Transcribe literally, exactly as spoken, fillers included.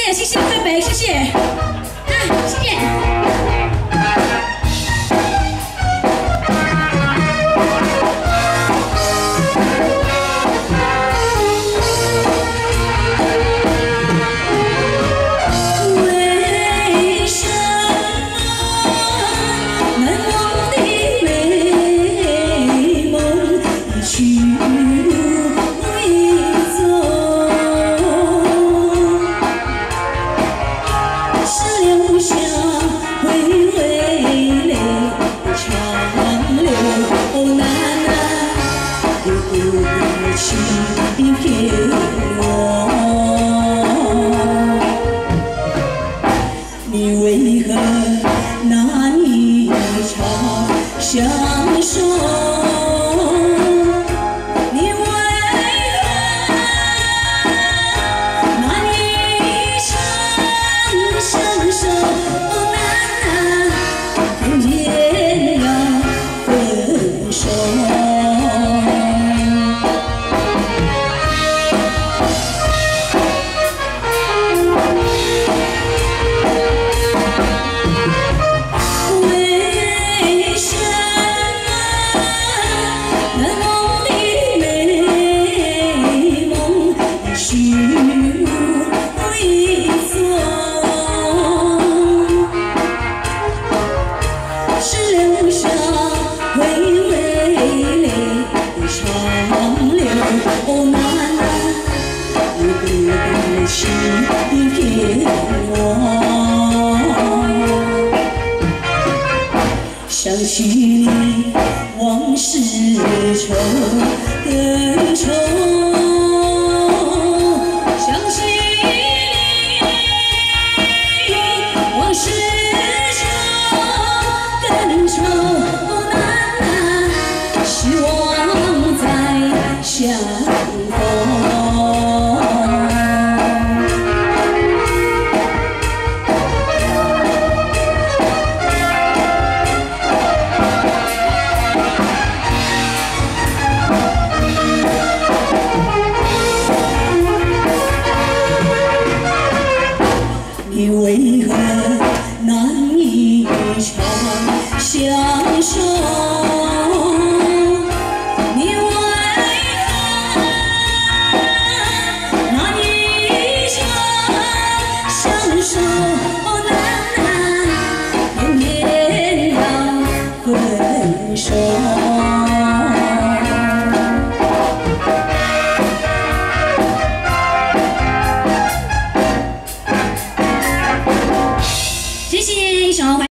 谢谢谢贝贝，谢谢，啊，谢谢。 情骗我，你为何拿一场相守？你为何拿一场相守？哦，难难看见要分手。 情骗我，想起你往事愁更愁，想起你往事愁更愁，难难希望再相逢。 你为何难一场相守？你为何难一场相守？难难永远要分手。谢谢一首。